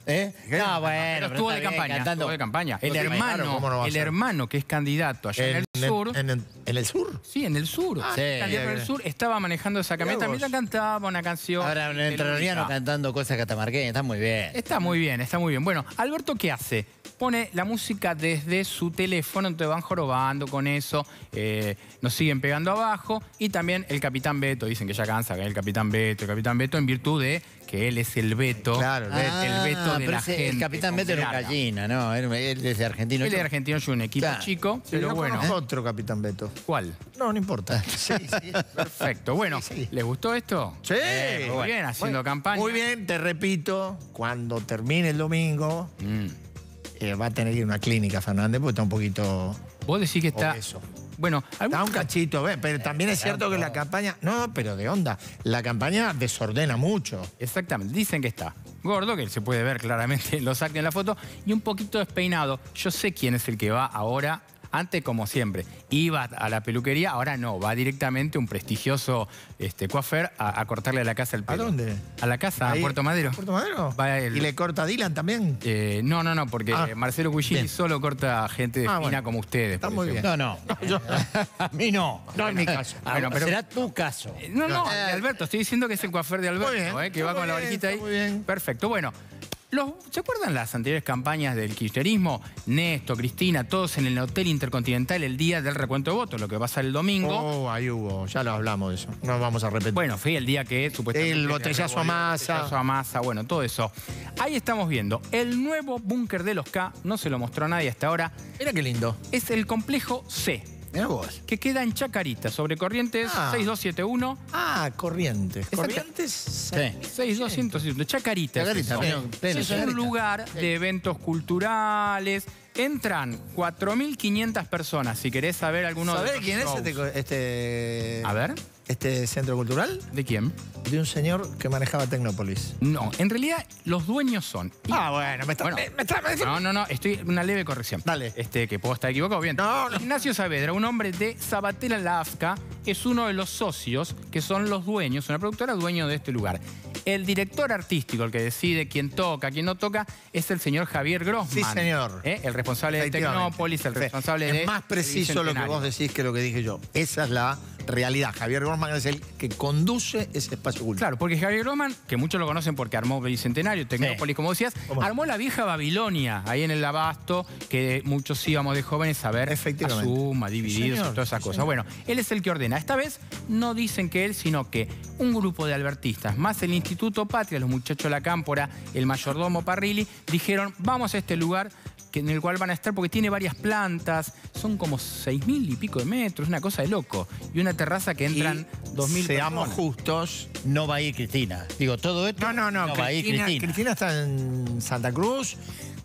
¿Eh? No, bueno, pero estuvo de está bien, campaña, cantando. estuvo de campaña. El Sí, hermano, claro, ¿cómo no va a el ser? hermano que es candidato allá en, el sur. En, en- en el sur? Sí, en el sur. Sí. Candidato en el sur estaba manejando esa camioneta vos. mientras cantaba una canción. Ahora un de entrerriano lucha. cantando cosas catamarqueñas, está muy bien. Está muy bien, está muy bien. Bueno, Alberto, ¿qué hace? Pone la música desde su teléfono, entonces van jorobando con eso, eh, nos siguen pegando abajo, y también el Capitán Beto, dicen que ya cansa, que es el Capitán Beto, el Capitán Beto, en virtud de que él es el Beto, Claro, el Beto. el Beto de pero la ese- gente. El Capitán Beto era un completa. gallina, ¿no? Él, él es de argentino. Él es argentino, yo un equipo Claro. chico, Sí, pero yo bueno. conozco otro Capitán Beto. ¿Cuál? No, no importa. Sí, sí. Perfecto. Bueno, Sí, sí. ¿les gustó esto? Sí. Eh, muy bien, haciendo Muy- campaña. Muy bien, te repito, cuando termine el domingo, Mm. eh, va a tener que ir a una clínica, Fernández, porque está un poquito Vos decís que está... obeso. Bueno, Está un cachito, ¿ves? Pero también es cierto que la campaña... No, pero de onda. La campaña desordena mucho. Exactamente, dicen que está gordo, que se puede ver claramente en los actos en la foto, y un poquito despeinado. Yo sé quién es el que va ahora. Antes, como siempre, iba a la peluquería, ahora no, va directamente un prestigioso este, coafer a, a cortarle a la casa el ¿A pelo. dónde? A la casa, Ahí, a Puerto Madero. ¿Puerto Madero? Va el- ¿Y le corta a Dylan también? Eh, no, no, no, porque Ah, Marcelo Cuchilli bien. solo corta a gente de Ah, fina bueno. como ustedes. Está por muy bien. ejemplo. No, no. Yo- A mí no. No en mi caso. Ah, Bueno, pero- será tu caso. Eh, No, no, de Alberto, estoy diciendo que es el coafer de Alberto, Muy bien, eh, que está va con muy la bien, varijita ahí. está muy bien. Perfecto, bueno. Los, ¿Se acuerdan las anteriores campañas del kirchnerismo? Néstor, Cristina, todos en el Hotel Intercontinental el día del recuento de votos, lo que pasa el domingo. Oh, ahí hubo. Ya lo hablamos de eso. No vamos a repetir. Bueno, fue el día que supuestamente... El botellazo a Massa. El botellazo a Massa, bueno, todo eso. Ahí estamos viendo el nuevo búnker de los K, no se lo mostró nadie hasta ahora, Mira qué lindo. es el complejo C, Mirá vos. que queda en Chacarita, sobre Corrientes Ah. seis dos siete uno. Ah, Corrientes. Exacto. Corrientes. Sí. seis dos siete uno, Chacarita. es Chacarita, eso. pleno- pleno es Chacarita. un lugar de eventos culturales. Entran cuatro mil quinientas personas, si querés saber alguno de ¿Sabés los quién es shows. este, co- este, A ver, este centro cultural? ¿de quién? De un señor que manejaba Tecnópolis. No, en realidad los dueños son... Ah, bueno, me está... Bueno. me- me está- me- No, no, no, estoy una leve corrección. Dale. Este, que puedo estar equivocado, bien. No, no. Ignacio Saavedra, un hombre de Sabatella Lafca, es uno de los socios que son los dueños, una productora dueño de este lugar. El director artístico, el que decide quién toca, quién no toca, es el señor Javier Grossman. Sí, señor. ¿Eh? El responsable de Efectivamente. Tecnópolis, el Sí. responsable de... Es más preciso lo que Bicentenario. vos decís que lo que dije yo. Esa es la realidad. Javier Grossman es el que conduce ese espacio cultural. Claro, porque Javier Grossman, que muchos lo conocen porque armó Bicentenario, Tecnópolis, como decías, ¿Cómo? armó la vieja Babilonia, ahí en el Abasto, que muchos íbamos de jóvenes a ver a Efectivamente. Suma, Divididos señor, y todas esas sí, cosas. señor. Bueno, él es el que ordena. Esta vez no dicen que él, sino que un grupo de albertistas, más el Instituto Patria, los muchachos de la Cámpora, el mayordomo Parrilli, dijeron, vamos a este lugar que- en el cual van a estar, porque tiene varias plantas, son como seis mil y pico de metros, una cosa de loco. Y una terraza que entran dos mil Seamos personas. justos. No va a ir Cristina. Digo, todo esto. No, no, no. va a ir Cristina, Cristina. Cristina está en Santa Cruz.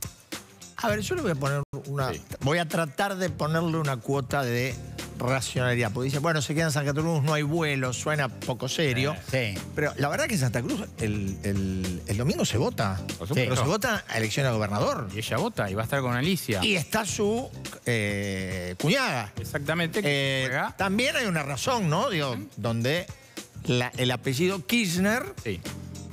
A ver, yo le voy a poner una... Voy a tratar de ponerle una cuota de racionalidad. Porque dice, bueno, se queda en Santa Cruz, no hay vuelo, suena poco serio. Sí. Pero la verdad que en Santa Cruz el, el- el domingo se vota. Por supuesto. Pero se vota a elección a gobernador. Y ella vota y va a estar con Alicia. Y está su eh, cuñada. Exactamente. que Eh, juega. también hay una razón, ¿no? Digo, donde la- el apellido Kirchner Sí.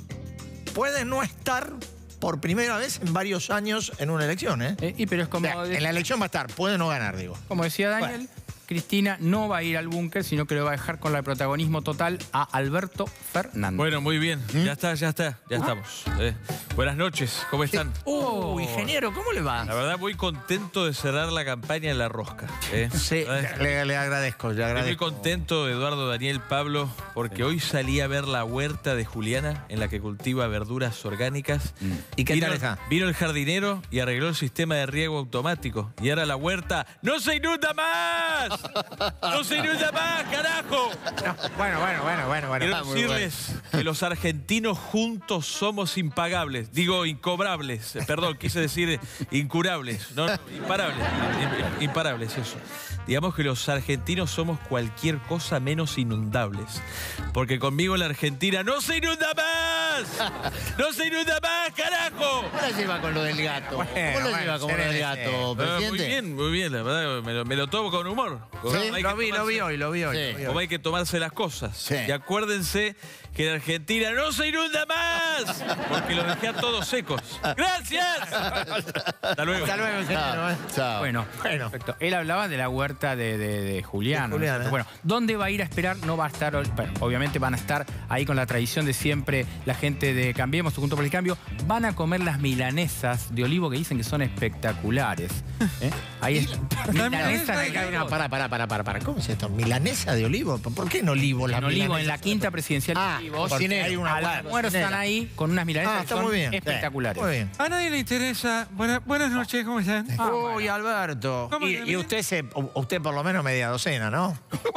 puede no estar por primera vez en varios años en una elección, ¿eh? Eh, y pero es O como, sea, en la elección va a estar, puede no ganar, digo. como decía Daniel, Cristina no va a ir al búnker, sino que le va a dejar con el protagonismo total a Alberto Fernández. Bueno, muy bien. Ya está, ya está. Ya estamos. Eh, buenas noches. ¿Cómo están? ¡Oh, ingeniero! ¿Cómo le va? La verdad, muy contento de cerrar la campaña en La Rosca. ¿eh? Sí, ¿Sabes? le, le agradezco, le Estoy muy agradezco. contento, Eduardo, Daniel, Pablo, porque hoy salí a ver la huerta de Juliana, en la que cultiva verduras orgánicas. ¿Y qué vino, tal está? Vino el jardinero y arregló el sistema de riego automático. Y ahora la huerta ¡no se inunda más! ¡No se inunda más, carajo! Bueno, bueno, bueno, bueno, bueno. Quiero Ah, muy decirles que los argentinos juntos somos impagables. Digo, incobrables. Eh, Perdón, quise decir eh, incurables. No, no, imparables. Im- Imparables, eso. Digamos que los argentinos somos cualquier cosa menos inundables. Porque conmigo en la Argentina ¡no se inunda más! ¡No se inunda más, carajo! ¿Cómo la lleva con lo del gato? ¿Cómo Bueno, lo bueno, lleva con lo del seré- gato, Ah, presidente? muy bien, muy bien. La verdad, me lo, me lo tomo con humor. Como Sí, hay Lo que vi, lo tomarse- vi hoy, lo vi hoy. Sí. lo vi hoy. Como hay que tomarse las cosas. Sí. Y acuérdense que en Argentina no se inunda más. Porque los dejé a todos secos. ¡Gracias! Hasta luego. Hasta luego, señor. Chao. Bueno, Bueno. perfecto. Él hablaba de la huerta de, de, de Julián. De Julián, ¿no? ¿eh? Bueno, ¿dónde va a ir a esperar? No va a estar, bueno, obviamente van a estar ahí con la tradición de siempre la gente de Cambiemos, Juntos por el Cambio. Van a comer las milanesas de olivo que dicen que son espectaculares. ¿Eh? Ahí es. Milanesa de olivo. Pará, pará, pará, pará, pará. ¿Cómo es esto? ¿Milanesa de olivo? ¿Por qué en olivo la En olivo, milanesa? en la quinta presidencial de Ah, Olivos. porque hay una Al guarda, almuerzo cocinera. están ahí con unas milanesas Ah, que está son muy bien. espectaculares. Muy bien. A nadie le interesa. Buena- buenas noches, ¿cómo están? Ah, Uy, bueno. Alberto. ¿Cómo Y, que y bien? usted, se, usted por lo menos media docena, ¿no?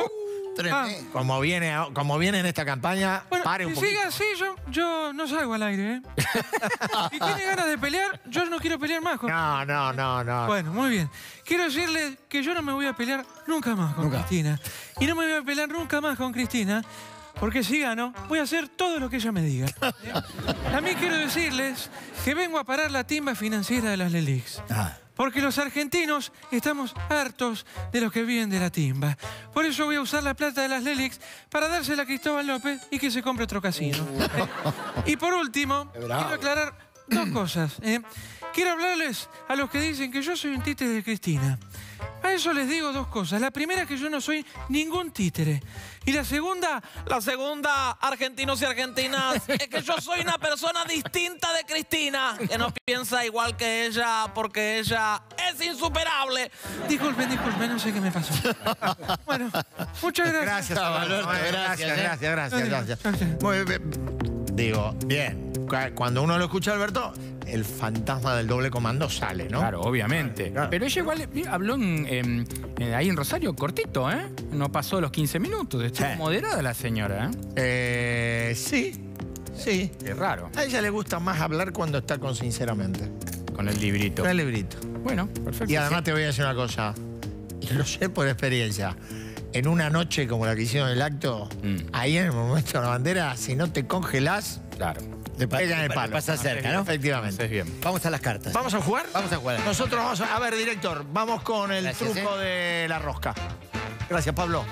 Ah, Como viene, como viene en esta campaña, bueno, pare un si poquito. sigue así, yo, yo no salgo al aire, ¿eh? Si tiene ganas de pelear, yo no quiero pelear más con... No, no, no, no. Bueno, muy bien. Quiero decirle que yo no me voy a pelear nunca más con Cristina. Y no me voy a pelear nunca más con Cristina, porque si gano, voy a hacer todo lo que ella me diga. ¿eh? También quiero decirles que vengo a parar la timba financiera de las Lelix. Ah. Porque los argentinos estamos hartos de los que viven de la timba. Por eso voy a usar la plata de las Lelix para dársela a Cristóbal López y que se compre otro casino. ¿eh? Y por último, quiero aclarar dos cosas. ¿eh? Quiero hablarles a los que dicen que yo soy un títere de Cristina. A eso les digo dos cosas. La primera es que yo no soy ningún títere. Y la segunda... La segunda, argentinos y argentinas, es que yo soy una persona distinta de Cristina, que no piensa igual que ella, porque ella es insuperable. Disculpen, disculpen, no sé qué me pasó. Bueno, muchas gracias. Gracias, Alberto. Gracias, gracias, gracias, gracias. Muy bien. Digo, bien. Cu- Cuando uno lo escucha, Alberto, el fantasma del doble comando sale, ¿no? Claro, obviamente. Claro. Pero ella igual eh, habló en, em, eh, ahí en Rosario cortito, ¿eh? No pasó los quince minutos. Estuvo Sí. moderada la señora, ¿eh? Eh, sí, sí. Es raro. A ella le gusta más hablar cuando está con sinceramente. Con el librito. Con el librito. Bueno, perfecto. Y además te voy a decir una cosa. Y lo sé por experiencia. En una noche como la que hicieron el acto, Mm. ahí en el momento de la bandera, si no te congelás, Claro. te pegan el te palo. pasa cerca, ¿no? Efectivamente. Haces bien. Vamos a las cartas. ¿Vamos a jugar? Vamos a jugar. Nosotros vamos a... A ver, director, vamos con el Gracias, truco de la rosca. Gracias, Pablo.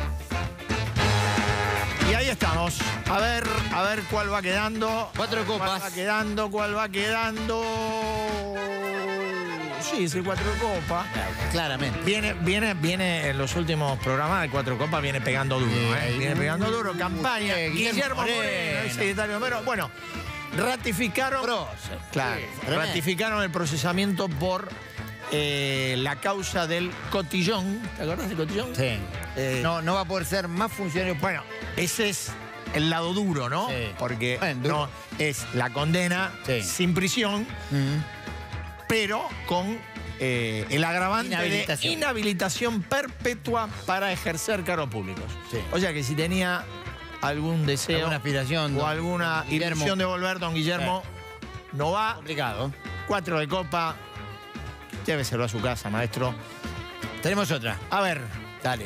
Y ahí estamos. A ver, a ver cuál va quedando. Cuatro ¿Cuál copas. va quedando? ¿Cuál va quedando? Sí, es el cuatro copas. Claramente. Viene, viene, viene en los últimos programas de Cuatro Copas, viene pegando duro, ¿eh? Viene pegando duro. Campaña. Eh, Guillermo, Guillermo Moreno, Moreno. el secretario Homero. Bueno, ratificaron. Prócer. Claro, Sí, tremendo. ratificaron el procesamiento por eh, la causa del cotillón. ¿Te acordás del cotillón? Sí. Eh, No, no va a poder ser más funcionario. Bueno, ese es el lado duro, ¿no? Sí. Porque Bueno, duro. no, es la condena Sí. sin prisión, Mm. pero con eh, el agravante Inhabilitación. de inhabilitación perpetua para ejercer cargos públicos. Sí. O sea que si tenía algún deseo Alguna aspiración, o don alguna Guillermo. ilusión de volver, don Guillermo, no va. Complicado. Cuatro de copa, lléveselo a su casa, maestro. Tenemos otra. A ver, Dale.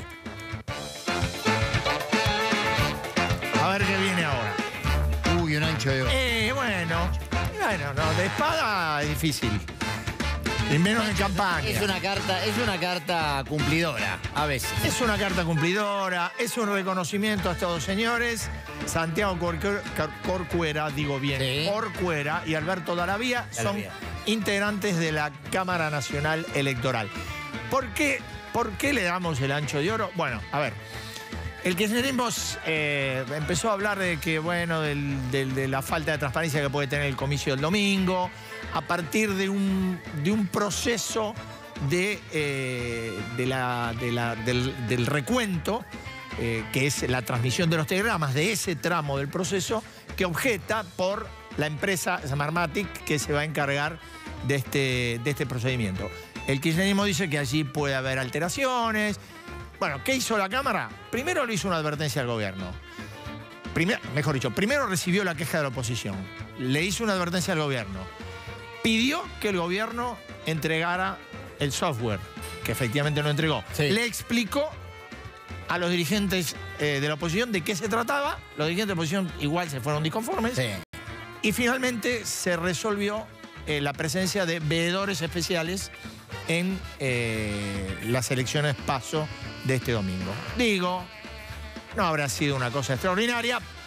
a ver qué viene ahora. Uy, un ancho de oro. Eh, bueno, bueno, no, de espada es difícil. Y menos en campaña. Es una carta, es una carta cumplidora, a veces. Es una carta cumplidora, es un reconocimiento a estos dos señores, Santiago Corcu- Cor- Corcuera, digo bien, Sí. Corcuera y Alberto Daravía son Daravía. integrantes de la Cámara Nacional Electoral. ¿Por qué, ¿Por qué le damos el ancho de oro? Bueno, a ver, el kirchnerismo eh, empezó a hablar de que, bueno, del- del- de la falta de transparencia que puede tener el comicio del domingo, a partir de un, de un proceso de, eh, de la, de la- del, del recuento, eh, que es la transmisión de los telegramas, de ese tramo del proceso, que objeta por la empresa Smartmatic que se va a encargar de este, de este procedimiento. El kirchnerismo dice que allí puede haber alteraciones. Bueno, ¿qué hizo la Cámara? Primero le hizo una advertencia al gobierno. Primer- mejor dicho, primero recibió la queja de la oposición. Le hizo una advertencia al gobierno. Pidió que el gobierno entregara el software, que efectivamente lo entregó. Sí. Le explicó a los dirigentes eh, de la oposición de qué se trataba. Los dirigentes de la oposición igual se fueron disconformes. Sí. Y finalmente se resolvió eh, la presencia de veedores especiales en eh, las elecciones PASO de este domingo. Digo, no habrá sido una cosa extraordinaria,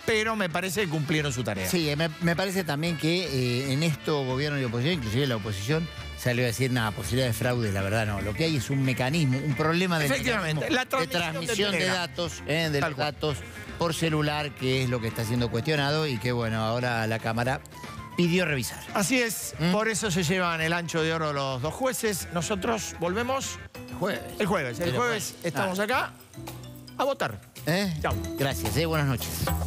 pero me parece que cumplieron su tarea. Sí, me, me parece también que eh, en esto gobierno y oposición, inclusive la oposición, salió a decir, nada, posibilidad de fraude, la verdad no. Lo que hay es un mecanismo, un problema de, Efectivamente, la de transmisión transmisión de de, Telegram. datos, eh, de los datos por celular, que es lo que está siendo cuestionado y que, bueno, ahora la Cámara pidió revisar. Así es, ¿Mm? por eso se llevan el ancho de oro los dos jueces. Nosotros volvemos El jueves. el jueves. El Pero jueves bueno, estamos ah. acá a votar. ¿Eh? Chao. Gracias, eh, buenas noches.